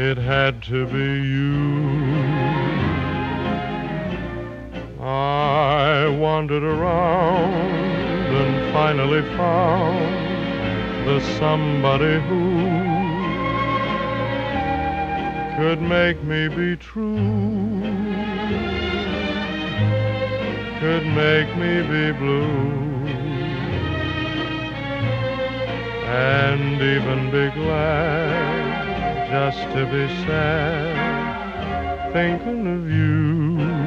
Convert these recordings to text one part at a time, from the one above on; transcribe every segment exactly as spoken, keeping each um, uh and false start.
it had to be you. I wandered around and finally found the somebody who could make me be true, could make me be blue, and even be glad just to be sad thinking of you.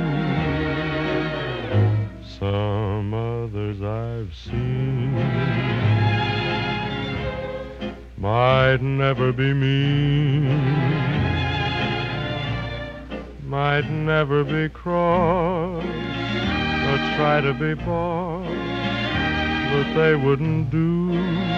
Some others I've seen might never be mean, might never be cross or try to be boss, but they wouldn't do.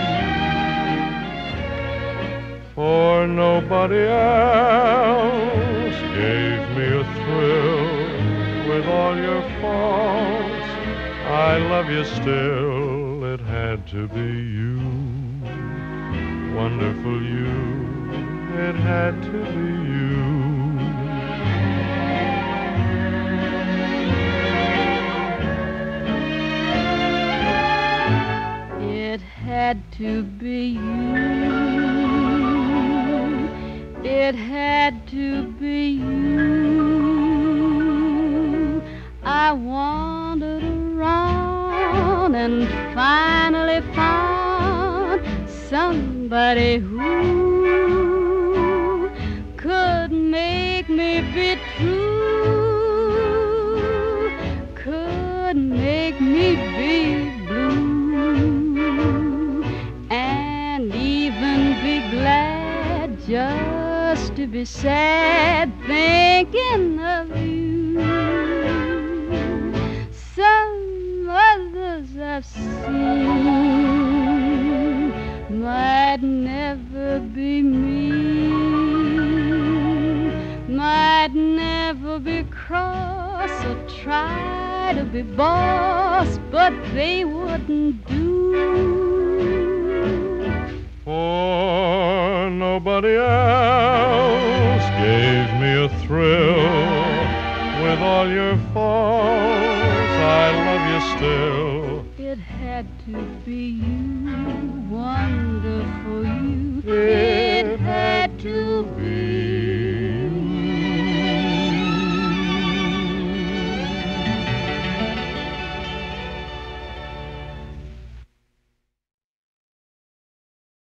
For nobody else gave me a thrill with all your faults. I love you still, it had to be you. Wonderful you, it had to be you. It had to be you. It had to be you. I wandered around and finally found somebody who could make me be true, could make me be blue, and even be glad just to be sad thinking of you. Some others I've seen might never be mean, might never be cross or try to be boss, but they wouldn't do. For nobody else gave me a thrill with all your faults. I love you still,